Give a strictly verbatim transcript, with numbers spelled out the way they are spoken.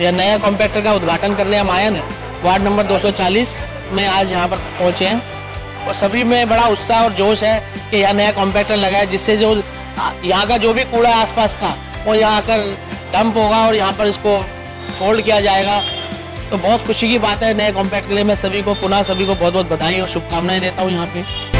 यह नया कॉम्पैक्टर का उद्घाटन करने हम आए हैं वार्ड नंबर दो सौ चालीस में आज यहाँ पर पहुँचे हैं और सभी में बड़ा उत्साह और जोश है कि यहाँ नया कॉम्पैक्टर लगा है, जिससे जो यहाँ का जो भी कूड़ा है आसपास का वो यहाँ आकर डंप होगा और यहाँ पर इसको फोल्ड किया जाएगा। तो बहुत खुशी की बात है नए कॉम्पैक्टर के लिए। मैं सभी को पुनः सभी को बहुत बहुत बधाई और शुभकामनाएं देता हूँ यहाँ पे।